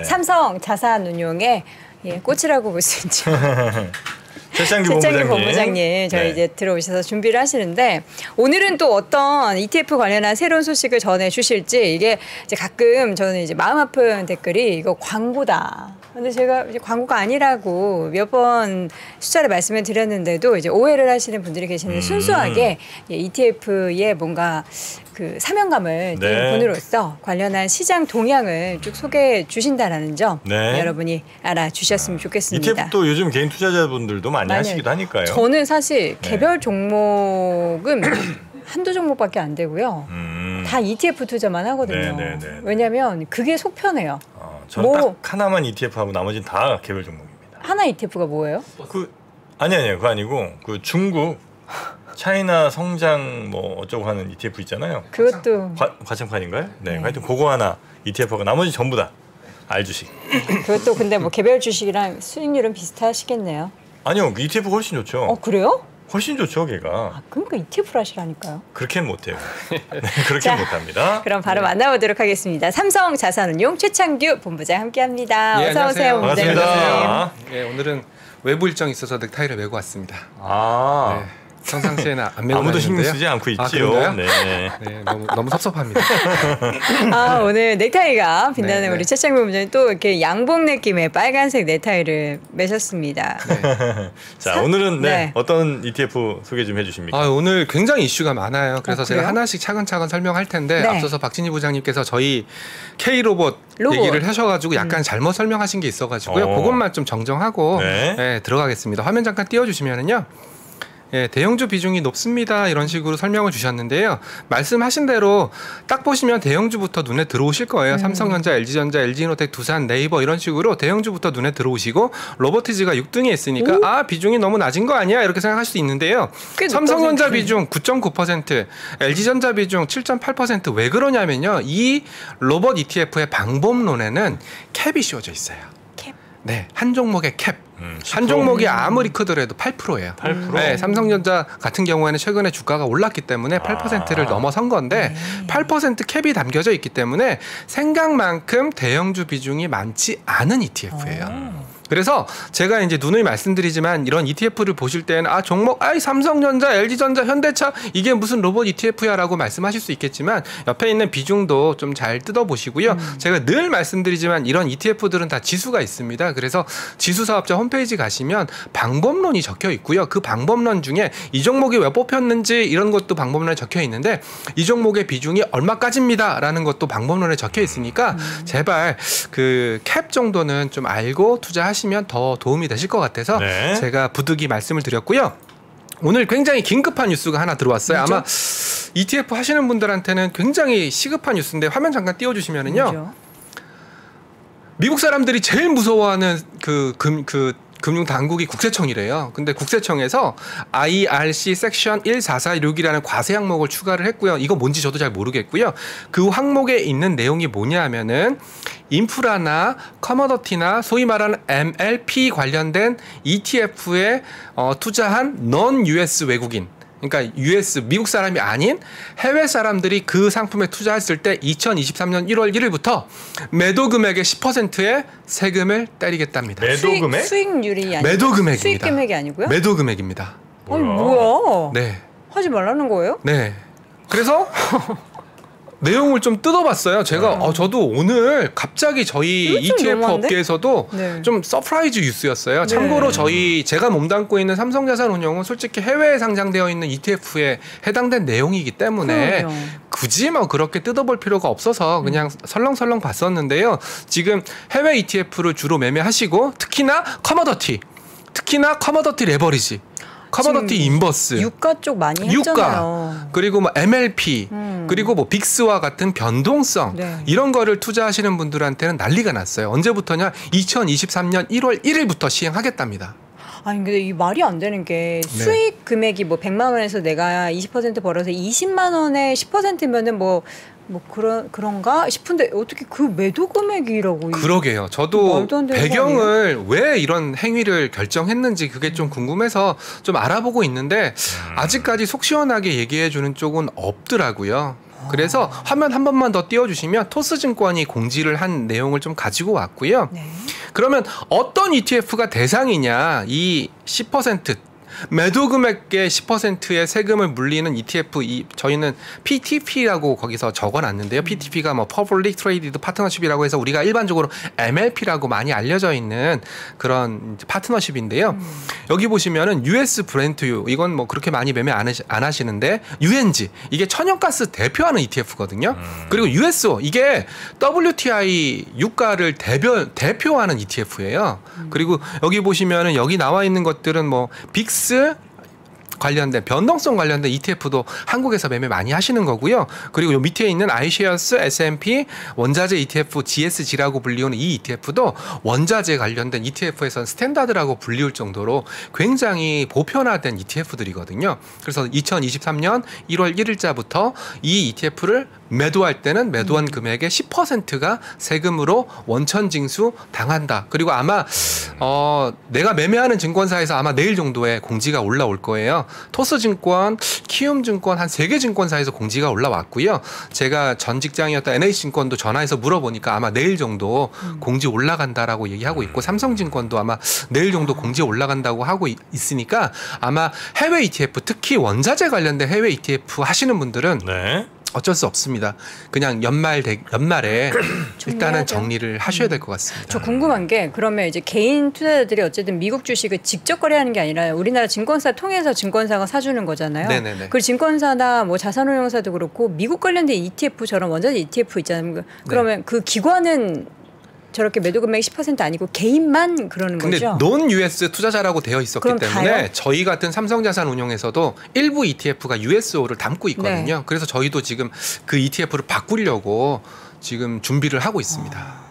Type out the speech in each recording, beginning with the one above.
네. 삼성 자산운용의 꽃이라고 볼 수 있죠. 최창규 본부장님 저희 이제 들어오셔서 준비를 하시는데 오늘은 또 어떤 ETF 관련한 새로운 소식을 전해 주실지 이게 이제 가끔 저는 이제 마음 아픈 댓글이 이거 광고다. 근데 제가 이제 광고가 아니라고 몇 번 숫자를 말씀을 드렸는데도 이제 오해를 하시는 분들이 계시는데 순수하게 ETF에 뭔가 그 사명감을 띄는 분으로서 관련한 시장 동향을 쭉 소개해 주신다라는 점 여러분이 알아주셨으면 좋겠습니다. ETF도 요즘 개인 투자자분들도 많이 하시기도 하니까요. 저는 사실 개별 종목은 한두 종목밖에 안 되고요. 다 ETF 투자만 하거든요. 왜냐하면 그게 속편해요. 저는 딱 하나만 ETF하고 나머지는 다 개별 종목입니다. 하나 ETF가 뭐예요? 아니요. 그거 아니고 그 중국 차이나 성장 뭐 어쩌고 하는 ETF 있잖아요. 그것도 과청판인가요? 네. 하여튼 그거 하나 ETF하고 나머지 전부 다 알주식. 그것도 근데 뭐 개별 주식이랑 수익률은 비슷하시겠네요. 아니요. ETF가 훨씬 좋죠. 그래요? 훨씬 좋죠, 걔가. 그러니까 ETF를 하시라니까요. 그렇게는 못해요. 그렇게는 못합니다. 그럼 바로 만나보도록 하겠습니다. 삼성 자산운용 최창규 본부장 함께합니다. 어서 오세요, 본부장님. 반갑습니다. 네, 오늘은 외부 일정이 있어서 넥타이를 메고 왔습니다. 네. 평상시에는 안 메고 아무도 다니는데요. 신경 쓰지 않고 있지요. 네, 너무 섭섭합니다. 오늘 넥타이가 빛나는 우리 최창규 본부장님 또 이렇게 양복 느낌의 빨간색 넥타이를 매셨습니다. 자, 오늘은 어떤 ETF 소개 좀 해주십니까? 오늘 굉장히 이슈가 많아요. 그래서 제가 하나씩 차근차근 설명할 텐데 앞서서 박진희 부장님께서 저희 K로봇 얘기를 하셔가지고 약간 잘못 설명하신 게 있어가지고요. 그것만 좀 정정하고 들어가겠습니다. 화면 잠깐 띄워주시면은요. 대형주 비중이 높습니다. 이런 식으로 설명을 주셨는데요. 말씀하신 대로 딱 보시면 대형주부터 눈에 들어오실 거예요. 삼성전자, LG전자, LG노텍, 두산, 네이버 이런 식으로 대형주부터 눈에 들어오시고 로보티즈가 6등에 있으니까 비중이 너무 낮은 거 아니야? 이렇게 생각할 수 있는데요. 삼성전자 비중 9.9%, LG전자 비중 7.8% 왜 그러냐면요. 이 로봇 ETF의 방법론에는 캡이 씌워져 있어요. 네, 한 종목의 캡. 한 종목이 아무리 크더라도 8%예요. 8%? 네, 삼성전자 같은 경우에는 최근에 주가가 올랐기 때문에 8%를 넘어선 건데 8% 캡이 담겨져 있기 때문에 생각만큼 대형주 비중이 많지 않은 ETF예요. 그래서 제가 이제 누누이 말씀드리지만 이런 ETF를 보실 때는 종목 삼성전자, LG전자, 현대차 이게 무슨 로봇 ETF야라고 말씀하실 수 있겠지만 옆에 있는 비중도 좀 잘 뜯어보시고요. 제가 늘 말씀드리지만 이런 ETF들은 다 지수가 있습니다. 그래서 지수사업자 홈페이지 가시면 방법론이 적혀 있고요. 그 방법론 중에 이 종목이 왜 뽑혔는지 이런 것도 방법론에 적혀 있는데 이 종목의 비중이 얼마까지입니다라는 것도 방법론에 적혀 있으니까 제발 그 캡 정도는 좀 알고 투자하시면 더 도움이 되실 것 같아서 제가 부득이 말씀을 드렸고요. 오늘 굉장히 긴급한 뉴스가 하나 들어왔어요. 뭐죠? 아마 ETF 하시는 분들한테는 굉장히 시급한 뉴스인데 화면 잠깐 띄워주시면은요. 뭐죠? 미국 사람들이 제일 무서워하는 금융 당국이 국세청이래요. 근데 국세청에서 IRC 섹션 1446이라는 과세 항목을 추가를 했고요. 이거 뭔지 저도 잘 모르겠고요. 그 항목에 있는 내용이 뭐냐 하면은 인프라나 커머더티나 소위 말하는 MLP 관련된 ETF에 투자한 non-US 외국인 그러니까 미국 사람이 아닌 해외 사람들이 그 상품에 투자했을 때 2023년 1월 1일부터 매도 금액의 10%의 세금을 때리겠답니다. 매도 금액? 수익률이 아니고 매도 금액입니다. 수익 금액이 아니고요? 매도 금액입니다. 아니 뭐야? 네. 하지 말라는 거예요? 네. 그래서 내용을 좀 뜯어봤어요. 제가 저도 오늘 갑자기 저희 ETF 너무한데? 업계에서도 좀 서프라이즈 뉴스였어요. 참고로 제가 몸담고 있는 삼성자산운용은 솔직히 해외에 상장되어 있는 ETF에 해당된 내용이기 때문에 굳이 뭐 그렇게 뜯어볼 필요가 없어서 그냥 설렁설렁 봤었는데요. 지금 해외 ETF를 주로 매매하시고 특히나 커머더티 레버리지 커머더티 인버스, 유가 쪽 많이 했잖아요. 그리고 뭐 MLP, 그리고 뭐 빅스와 같은 변동성 이런 거를 투자하시는 분들한테는 난리가 났어요. 언제부터냐? 2023년 1월 1일부터 시행하겠답니다. 아니 근데 이 말이 안 되는 게 수익 금액이 뭐 100만 원에서 내가 20% 벌어서 20만 원에 10%면은 뭐 그런가 싶은데 어떻게 그 매도 금액이라고? 그러게요. 저도 배경을 왜 이런 행위를 결정했는지 그게 좀 궁금해서 좀 알아보고 있는데 아직까지 속 시원하게 얘기해 주는 쪽은 없더라고요. 그래서 화면 한 번만 더 띄워주시면 토스증권이 공지를 한 내용을 좀 가지고 왔고요. 네. 그러면 어떤 ETF가 대상이냐? 이 10% 매도 금액의 10%의 세금을 물리는 ETF, 저희는 PTP라고 거기서 적어놨는데요. PTP가 뭐 Public Traded Partnership이라고 해서 우리가 일반적으로 MLP라고 많이 알려져 있는 그런 파트너십인데요. 여기 보시면은 US 브렌트유, 이건 뭐 그렇게 많이 매매 안 하시는데 UNG, 이게 천연가스 대표하는 ETF거든요. 그리고 USO, 이게 WTI 유가를 대표하는 ETF예요. 그리고 여기 보시면은 여기 나와 있는 것들은 뭐 빅스 관련된 변동성 관련된 ETF도 한국에서 매매 많이 하시는 거고요. 그리고 요 밑에 있는 iShares S&P 원자재 ETF GSG라고 불리우는 이 ETF도 원자재 관련된 ETF에서는 스탠다드라고 불리울 정도로 굉장히 보편화된 ETF들이거든요. 그래서 2023년 1월 1일자부터 이 ETF를 매도할 때는 매도한 금액의 10%가 세금으로 원천 징수 당한다. 그리고 아마 내가 매매하는 증권사에서 아마 내일 정도에 공지가 올라올 거예요. 토스증권, 키움증권 한 3개 증권사에서 공지가 올라왔고요. 제가 전 직장이었던 NH증권도 전화해서 물어보니까 아마 내일 정도 공지 올라간다라고 얘기하고 있고, 삼성증권도 아마 내일 정도 공지 올라간다고 하고 있으니까 아마 해외 ETF, 특히 원자재 관련된 해외 ETF 하시는 분들은 네. 어쩔 수 없습니다. 그냥 연말에 일단은 정리를 하셔야 될 것 같습니다. 저 궁금한 게, 그러면 이제 개인 투자자들이 어쨌든 미국 주식을 직접 거래하는 게 아니라 우리나라 증권사 통해서 증권사가 사주는 거잖아요. 네네네. 그리고 증권사나 뭐 자산운용사도 그렇고 미국 관련된 ETF처럼 원자재 ETF 있잖아요. 그러면 그 기관은 저렇게 매도 금액 10% 아니고 개인만 그러는 근데 거죠? 논 US 투자자라고 되어 있었기 때문에 다요? 저희 같은 삼성자산운용에서도 일부 ETF가 USO를 담고 있거든요. 네. 그래서 저희도 지금 그 ETF를 바꾸려고 지금 준비를 하고 있습니다.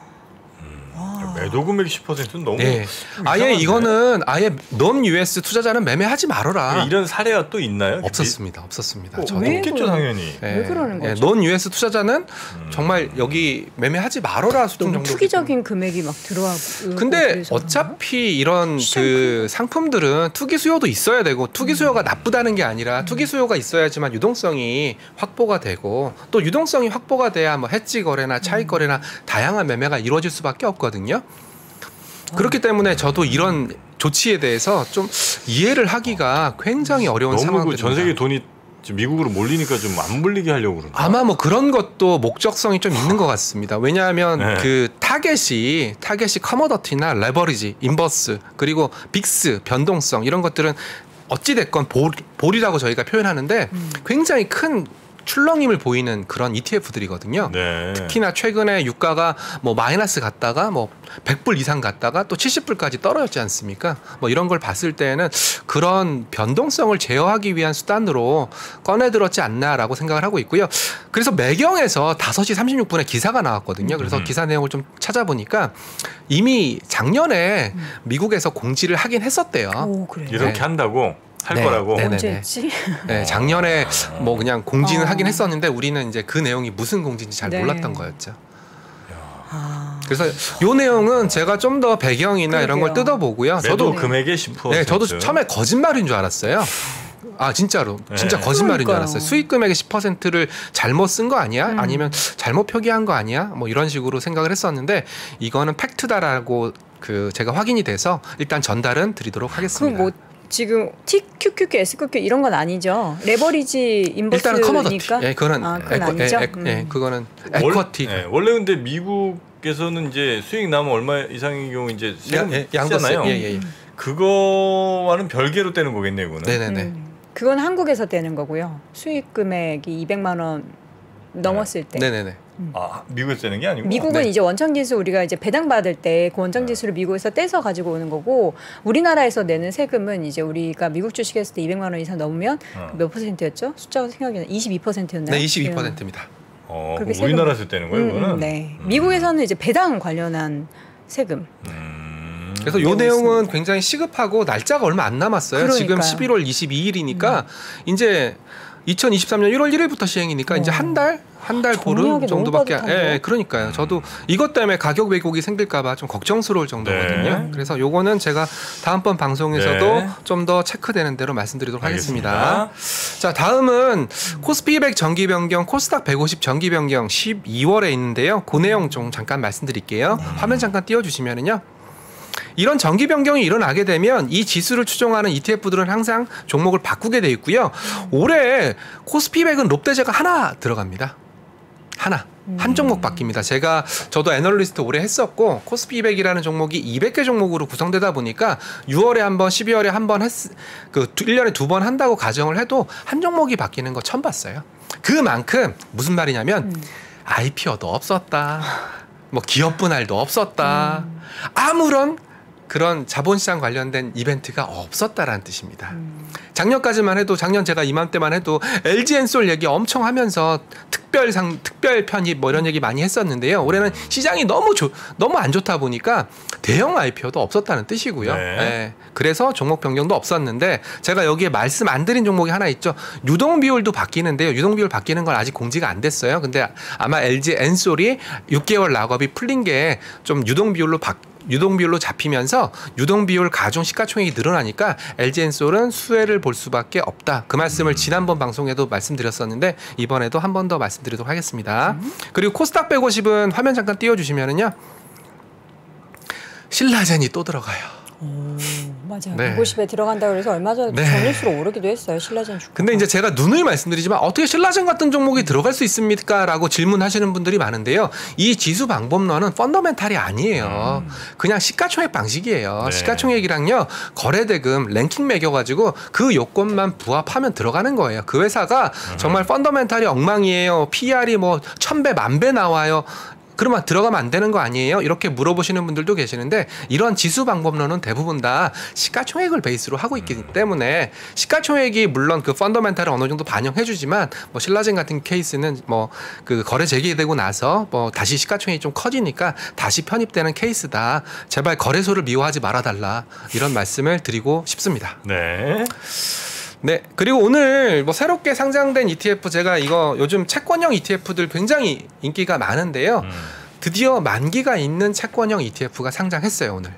매도 금액 10%는 너무 네. 좀 아예 이상한데? 이거는 아예 논 US 투자자는 매매하지 말아라. 이런 사례가 또 있나요? 없었습니다. 저도. 왜 없겠죠 당연히. 왜 그러는 거죠? 논 US 투자자는 정말 여기 매매하지 말아라 수준 너무 정도. 투기적인 금액이 막 들어가고. 근데 그래서 어차피 이런 그 상품들은 투기 수요도 있어야 되고, 투기 수요가 나쁘다는 게 아니라 투기 수요가 있어야지만 유동성이 확보가 되고, 또 유동성이 확보가 돼야 뭐 해지 거래나 차익 거래나 다양한 매매가 이루어질 수밖에 없거든요. 그렇기 때문에 저도 이런 조치에 대해서 좀 이해를 하기가 굉장히 어려운 너무 상황입니다. 전 세계 돈이 지금 미국으로 몰리니까 좀 안 몰리게 하려고 그러나? 아마 뭐 그런 것도 목적성이 좀 있는 것 같습니다. 왜냐하면 네. 그 타겟이 커머더티나 레버리지, 인버스, 그리고 빅스, 변동성 이런 것들은 어찌 됐건 볼이라고 저희가 표현하는데 굉장히 큰 출렁임을 보이는 그런 ETF들이거든요. 네. 특히나 최근에 유가가 뭐 마이너스 갔다가 뭐 100불 이상 갔다가 또 70불까지 떨어졌지 않습니까? 뭐 이런 걸 봤을 때는 그런 변동성을 제어하기 위한 수단으로 꺼내들었지 않나라고 생각을 하고 있고요. 그래서 매경에서 5시 36분에 기사가 나왔거든요. 그래서 기사 내용을 좀 찾아보니까 이미 작년에 미국에서 공지를 하긴 했었대요. 오, 그래요? 이렇게 네. 한다고 할 네. 거라고. 네네네. 언제 했지? 네, 작년에 뭐 그냥 공지는 하긴 했었는데 우리는 이제 그 내용이 무슨 공지인지 잘 네. 몰랐던 거였죠. 아, 그래서 요 내용은 제가 좀 더 배경이나 이런 걸 그러게요. 뜯어보고요. 매도 저도 금액의 10%. 네, 저도 처음에 거짓말인 줄 알았어요. 아 진짜로 진짜 네. 거짓말인 줄 그러니까요. 알았어요. 수익 금액의 10%를 잘못 쓴 거 아니야? 아니면 잘못 표기한 거 아니야? 뭐 이런 식으로 생각을 했었는데 이거는 팩트다라고 그 제가 확인이 돼서 일단 전달은 드리도록 하겠습니다. 그 뭐 지금 TQQQ, SQQ 이런 건 아니죠? 레버리지 인버스니까? 일단은 커머더티. 예, 그거는 그건 아니죠? 예, 그거는 원- 에쿼티. 네, 원래 근데 미국에서는 이제 수익 나면 얼마 이상의 경우 이제 세금 양도세. 쓰잖아요. 예. 그거와는 별개로 떼는 거겠네요, 그거는. 네네네. 그건 한국에서 떼는 거고요. 수익 금액이 200만 원 넘었을 때. 네네네. 아, 미국에서 떼는 게 아니고. 미국은 네. 이제 원청지수 우리가 이제 배당 받을 때 그 원청지수를 미국에서 떼서 가지고 오는 거고, 우리나라에서 내는 세금은 이제 우리가 미국 주식 했을 때 200만 원 이상 넘으면 몇 %였죠? 숫자가 생각이 나. 22%였나요? 네, 22%입니다. 그렇게 그럼 우리나라에서 떼는 거예요, 그거는? 네. 미국에서는 이제 배당 관련한 세금. 그래서 요 내용은 굉장히 시급하고 날짜가 얼마 안 남았어요. 지금 그러니까요. 11월 22일이니까 이제 2023년 1월 1일부터 시행이니까 이제 한 달 보름 정도밖에 그러니까요. 저도 이것 때문에 가격 왜곡이 생길까봐 좀 걱정스러울 정도거든요. 네. 그래서 요거는 제가 다음번 방송에서도 네. 좀 더 체크되는 대로 말씀드리도록 하겠습니다. 자, 다음은 코스피 200 정기 변경, 코스닥 150 정기 변경 12월에 있는데요. 그 내용 좀 잠깐 말씀드릴게요. 화면 잠깐 띄워주시면은요. 이런 정기 변경이 일어나게 되면 이 지수를 추종하는 ETF들은 항상 종목을 바꾸게 돼 있고요. 올해 코스피 100은 롯데제가 하나 들어갑니다. 한 종목 바뀝니다. 저도 애널리스트 오래 했었고 코스피 200이라는 종목이 200개 종목으로 구성되다 보니까 6월에 한 번, 12월에 한 번 1년에 2번 한다고 가정을 해도 한 종목이 바뀌는 거 처음 봤어요. 그만큼 무슨 말이냐면 IPO도 없었다. 뭐 기업 분할도 없었다. 아무런 그런 자본시장 관련된 이벤트가 없었다라는 뜻입니다. 작년까지만 해도 작년 제가 이맘때만 해도 LG엔솔 얘기 엄청 하면서 특별 편입 뭐 이런 얘기 많이 했었는데요. 올해는 시장이 너무 안 좋다 보니까 대형 IPO도 없었다는 뜻이고요. 네. 네. 그래서 종목 변경도 없었는데 제가 여기에 말씀 안 드린 종목이 하나 있죠. 유동 비율도 바뀌는데요. 유동 비율 바뀌는 건 아직 공지가 안 됐어요. 근데 아마 LG엔솔이 6개월 락업이 풀린 게 좀 유동 비율로 잡히면서 유동 비율 가중 시가총액이 늘어나니까 LG엔솔은 수혜를 볼 수밖에 없다. 그 말씀을 지난번 방송에도 말씀드렸었는데 이번에도 한 번 더 말씀드리도록 하겠습니다. 그리고 코스닥 150은 화면 잠깐 띄워주시면은요. 신라젠이 또 들어가요. 맞아요. 네. 150에 들어간다고 그래서 얼마 전에 전일수로 오르기도 했어요. 신라젠 주가. 근데 이제 제가 누누이 말씀드리지만 어떻게 신라젠 같은 종목이 들어갈 수 있습니까? 라고 질문하시는 분들이 많은데요. 이 지수 방법론은 펀더멘탈이 아니에요. 그냥 시가총액 방식이에요. 네. 시가총액이랑요. 거래대금 랭킹 매겨가지고 그 요건만 부합하면 들어가는 거예요. 그 회사가 정말 펀더멘탈이 엉망이에요. PR이 뭐 1000배, 10,000배 나와요. 그러면 들어가면 안 되는 거 아니에요? 이렇게 물어보시는 분들도 계시는데 이런 지수 방법론은 대부분 다 시가총액을 베이스로 하고 있기 때문에 시가총액이 물론 그 펀더멘탈을 어느 정도 반영해주지만 뭐 신라젠 같은 케이스는 뭐 그 거래 재개되고 나서 뭐 다시 시가총액이 좀 커지니까 다시 편입되는 케이스다. 제발 거래소를 미워하지 말아달라 이런 말씀을 드리고 싶습니다. 네. 네. 그리고 오늘 뭐 새롭게 상장된 ETF 제가 이거 요즘 채권형 ETF들 굉장히 인기가 많은데요. 드디어 만기가 있는 채권형 ETF가 상장했어요, 오늘.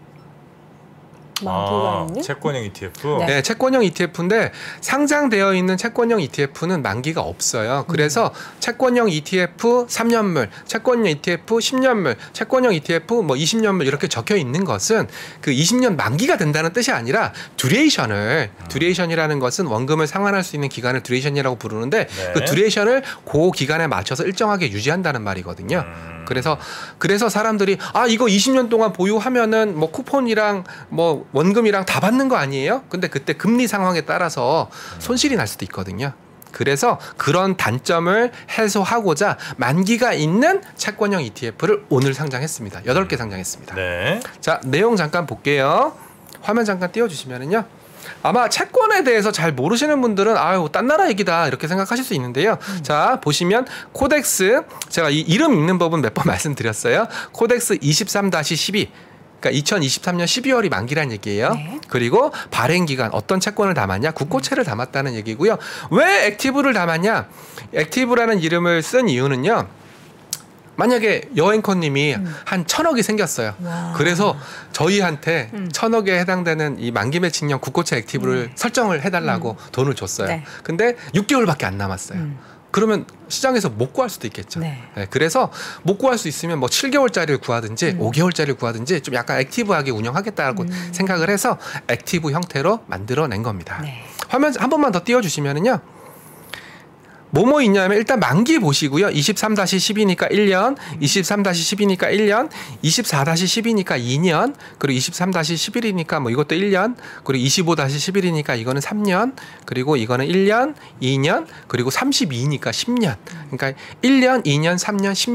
만기가 있는? 채권형 ETF. 네. 네, 채권형 ETF인데 상장되어 있는 채권형 ETF는 만기가 없어요. 그래서 채권형 ETF 3년물, 채권형 ETF 10년물, 채권형 ETF 뭐 20년물 이렇게 적혀 있는 것은 그 20년 만기가 된다는 뜻이 아니라 듀레이션이라는 것은 원금을 상환할 수 있는 기간을 듀레이션이라고 부르는데 네. 그 듀레이션을 그 기간에 맞춰서 일정하게 유지한다는 말이거든요. 그래서 사람들이 이거 20년 동안 보유하면은 뭐 쿠폰이랑 뭐 원금이랑 다 받는 거 아니에요? 근데 그때 금리 상황에 따라서 손실이 날 수도 있거든요. 그래서 그런 단점을 해소하고자 만기가 있는 채권형 ETF를 오늘 상장했습니다. 8개 상장했습니다. 네. 자, 내용 잠깐 볼게요. 화면 잠깐 띄워주시면은요. 아마 채권에 대해서 잘 모르시는 분들은 딴 나라 얘기다 이렇게 생각하실 수 있는데요. 자, 보시면 코덱스, 제가 이 이름 읽는 법은 몇 번 말씀드렸어요. 코덱스 23-12 그러니까 2023년 12월이 만기란 얘기예요. 네. 그리고 발행 기간 어떤 채권을 담았냐? 국고채를 담았다는 얘기고요. 왜 액티브를 담았냐? 액티브라는 이름을 쓴 이유는요. 만약에 여앵커님이 한 1,000억이 생겼어요. 와. 그래서 저희한테 1,000억에 해당되는 이 만기 매칭형 국고채 액티브를 설정을 해달라고 돈을 줬어요. 네. 근데 6개월밖에 안 남았어요. 그러면 시장에서 못 구할 수도 있겠죠. 네. 네, 그래서 못 구할 수 있으면 뭐 7개월짜리를 구하든지 5개월짜리를 구하든지 좀 약간 액티브하게 운영하겠다고 생각을 해서 액티브 형태로 만들어낸 겁니다. 네. 화면 한 번만 더 띄워주시면은요. 뭐뭐 있냐면 일단 만기 보시고요. 23-12니까 1년, 23-12니까 1년, 24-12니까 2년, 그리고 23-11이니까 뭐 이것도 1년, 그리고 25-11이니까 이거는 3년, 그리고 이거는 1년, 2년, 그리고 32니까 10년. 그러니까 1년, 2년, 3년, 10년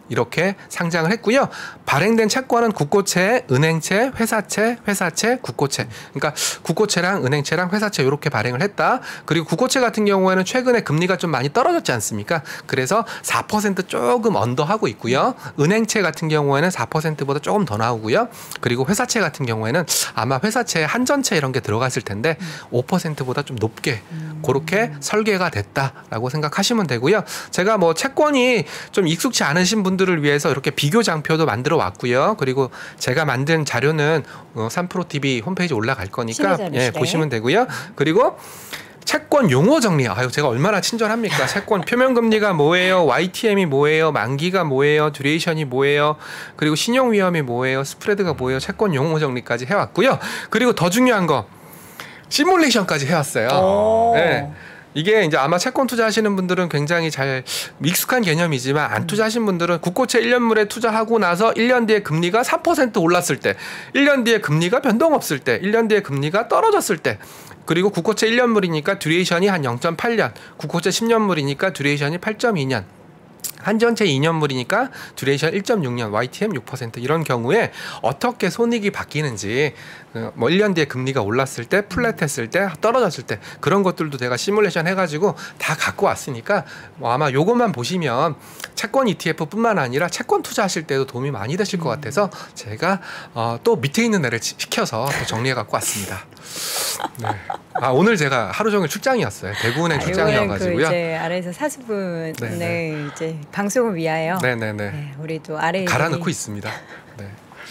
이렇게 상장을 했고요. 발행된 채권은 국고채, 은행채, 회사채, 국고채. 그러니까 국고채랑 은행채랑 회사채 이렇게 발행을 했다. 그리고 국고채 같은 경우에는 최근에 금리가 좀 많이 떨어졌지 않습니까? 그래서 4% 조금 언더하고 있고요. 은행채 같은 경우에는 4%보다 조금 더 나오고요. 그리고 회사채 같은 경우에는 아마 회사채 한전채 이런 게 들어갔을 텐데 5%보다 좀 높게 그렇게 설계가 됐다라고 생각하시면 되고요. 제가 뭐 채권이 좀 익숙치 않으신 분들을 위해서 이렇게 비교 장표도 만들어 왔고요. 그리고 제가 만든 자료는 삼프로TV 홈페이지 올라갈 거니까 예, 보시면 되고요. 그리고 채권 용어 정리. 아유, 제가 얼마나 친절합니까? 채권 표면금리가 뭐예요? YTM이 뭐예요? 만기가 뭐예요? 듀레이션이 뭐예요? 그리고 신용위험이 뭐예요? 스프레드가 뭐예요? 채권 용어 정리까지 해왔고요. 그리고 더 중요한 거 시뮬레이션까지 해왔어요. 네. 이게 이제 아마 채권 투자하시는 분들은 굉장히 잘 익숙한 개념이지만 안 투자하신 분들은 국고채 1년물에 투자하고 나서 1년 뒤에 금리가 4% 올랐을 때, 1년 뒤에 금리가 변동 없을 때, 1년 뒤에 금리가 떨어졌을 때, 그리고 국고채 1년물이니까 듀레이션이 한 0.8년, 국고채 10년물이니까 듀레이션이 8.2년, 한전채 2년물이니까 듀레이션 1.6년, YTM 6% 이런 경우에 어떻게 손익이 바뀌는지 뭐 1년 뒤에 금리가 올랐을 때, 플랫했을 때, 떨어졌을 때 그런 것들도 제가 시뮬레이션 해가지고 다 갖고 왔으니까 뭐 아마 요것만 보시면 채권 ETF뿐만 아니라 채권 투자하실 때도 도움이 많이 되실 것 같아서 제가 또 밑에 있는 애를 시켜서 또 정리해 갖고 왔습니다. 네. 아, 오늘 제가 하루 종일 출장이었어요. 대구은행 출장이어가지고요. 그 이제 아래에서 사수분 네, 이제 방송을 위하여 네, 우리 또 아래 갈아넣고 있습니다. 네.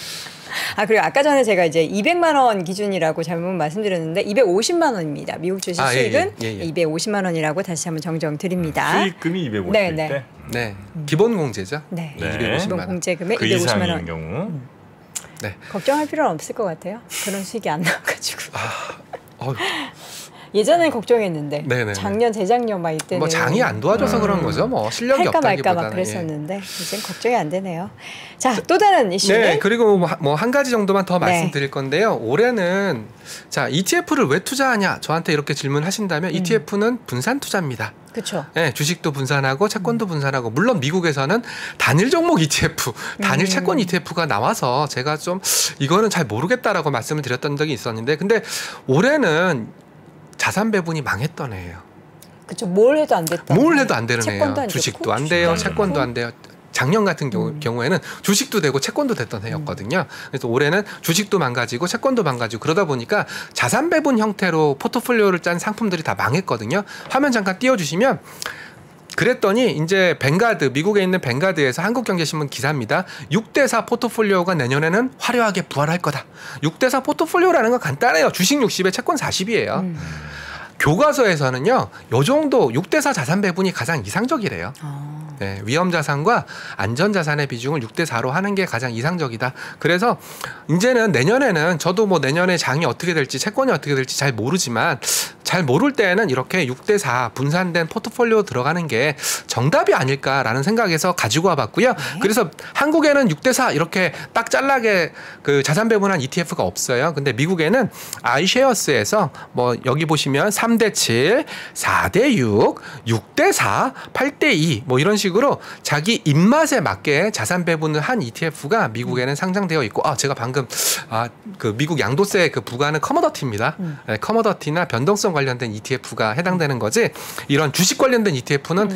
아, 그리고 아까 전에 제가 이제 200만 원 기준이라고 잘못 말씀드렸는데 250만 원입니다. 미국 주식 수익은 250만 원이라고 다시 한번 정정 드립니다. 수익금이 250일 때? 네. 기본 공제죠. 네. 250만 기본 원. 공제금의 그 250만 원. 경우. 네. 걱정할 필요는 없을 것 같아요. 그런 수익이 안 나와가지고. 예전엔 걱정했는데 네네네. 작년, 재작년 막 이때는 뭐 장이 안 도와줘서 그런 거죠. 뭐 실력이 할까 없다기보다는. 말까 막 그랬었는데 이젠 걱정이 안 되네요. 자, 또 다른 이슈는 네, 그리고 뭐 한 가지 정도만 더 말씀드릴 건데요. 올해는 자 ETF를 왜 투자하냐 저한테 이렇게 질문하신다면 ETF는 분산 투자입니다. 그렇죠. 네, 주식도 분산하고 채권도 분산하고 물론 미국에서는 단일 종목 ETF, 단일 채권 ETF가 나와서 제가 좀 이거는 잘 모르겠다라고 말씀을 드렸던 적이 있었는데 근데 올해는 자산 배분이 망했던 해예요. 그렇죠. 뭘 해도 안 됐다. 뭘 해도 안 되는 해예요. 안 주식도 안 돼요. 채권도 안 돼요. 작년 같은 경우에는 주식도 되고 채권도 됐던 해였거든요. 그래서 올해는 주식도 망가지고 채권도 망가지고 그러다 보니까 자산 배분 형태로 포트폴리오를 짠 상품들이 다 망했거든요. 화면 잠깐 띄워주시면 그랬더니 이제 뱅가드 미국에 있는 뱅가드에서 한국경제신문 기사입니다. 6대4 포트폴리오가 내년에는 화려하게 부활할 거다. 6대4 포트폴리오라는 건 간단해요. 주식 60에 채권 40이에요. 교과서에서는요. 요 정도 6대4 자산 배분이 가장 이상적이래요. 네, 위험 자산과 안전 자산의 비중을 6대4로 하는 게 가장 이상적이다. 그래서 이제는 내년에는 저도 뭐 내년에 장이 어떻게 될지 채권이 어떻게 될지 잘 모르지만 잘 모를 때에는 이렇게 6대4 분산된 포트폴리오 들어가는 게 정답이 아닐까라는 생각에서 가지고 와봤고요. 그래서 한국에는 6대4 이렇게 딱 잘라게 그 자산 배분한 ETF가 없어요. 근데 미국에는 아이쉐어스에서 뭐 여기 보시면 3대7, 4대6, 6대4, 8대2 뭐 이런 식으로 자기 입맛에 맞게 자산 배분을 한 ETF가 미국에는 상장되어 있고 제가 방금 그 미국 양도세 그 부과는 커머더티입니다. 네, 커머더티나 변동성 관련된 ETF가 해당되는 거지 이런 주식 관련된 ETF는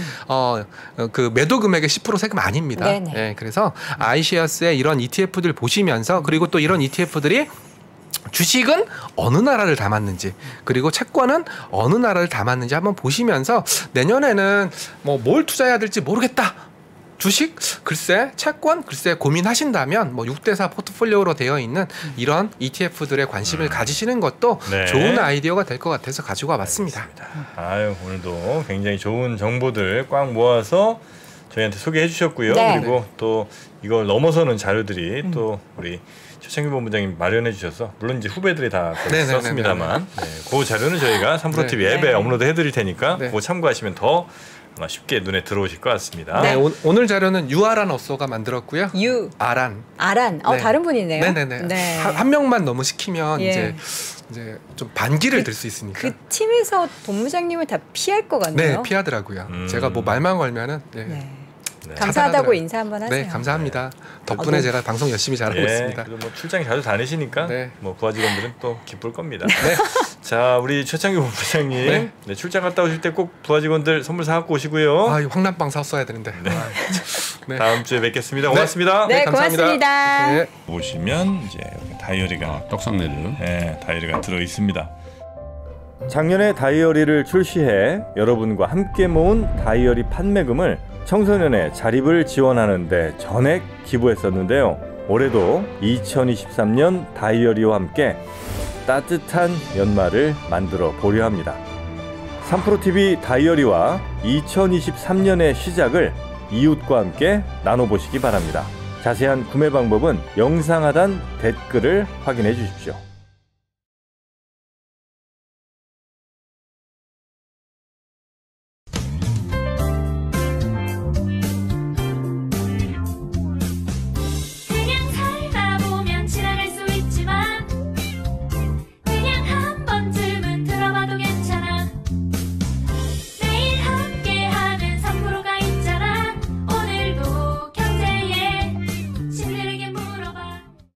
그 매도 금액의 10% 세금 아닙니다. 네, 그래서 아이쉐어스의 이런 ETF들 보시면서 그리고 또 이런 ETF들이 주식은 어느 나라를 담았는지 그리고 채권은 어느 나라를 담았는지 한번 보시면서 내년에는 뭐 뭘 투자해야 될지 모르겠다. 주식? 글쎄, 채권? 글쎄 고민하신다면 뭐 6대4 포트폴리오로 되어 있는 이런 ETF들에 관심을 가지시는 것도 좋은 아이디어가 될 것 같아서 가지고 와봤습니다. 아유, 오늘도 굉장히 좋은 정보들 꽉 모아서 저희한테 소개해 주셨고요. 그리고 또 이걸 넘어서는 자료들이 또 우리 최창규 본부장님 마련해 주셔서 물론 이제 후배들이 다 썼습니다만 그 자료는 저희가 삼프로TV 앱에 업로드 해드릴 테니까 그거 참고하시면 더 쉽게 눈에 들어오실 것 같습니다. 네, 오늘 자료는 유아란 업소가 만들었고요. 아란. 다른 분이네요. 네네네. 한 명만 너무 시키면 이제 좀 반기를 들 수 있으니까. 그 팀에서 본부장님을 다 피할 것 같네요. 네, 피하더라고요. 제가 뭐 말만 걸면은. 감사하다고 인사 한번 하세요. 네, 감사합니다. 덕분에 제가 방송 열심히 잘하고 있습니다. 그리고 뭐 출장 자주 다니시니까 네. 뭐 부하 직원들은 또 기쁠 겁니다. 네. 자, 우리 최창규 본부장님, 네. 네, 출장 갔다 오실 때 꼭 부하 직원들 선물 사갖고 오시고요. 아, 이 황남빵 사왔어야 되는데. 네. 다음 주에 뵙겠습니다. 고맙습니다. 네, 감사합니다. 고맙습니다. 네. 보시면 이제 여기 다이어리가 떡상내를 다이어리가 들어 있습니다. 작년에 다이어리를 출시해 여러분과 함께 모은 다이어리 판매금을 청소년의 자립을 지원하는 데 전액 기부했었는데요. 올해도 2023년 다이어리와 함께 따뜻한 연말을 만들어 보려 합니다. 3프로TV 다이어리와 2023년의 시작을 이웃과 함께 나눠보시기 바랍니다. 자세한 구매 방법은 영상 하단 댓글을 확인해 주십시오.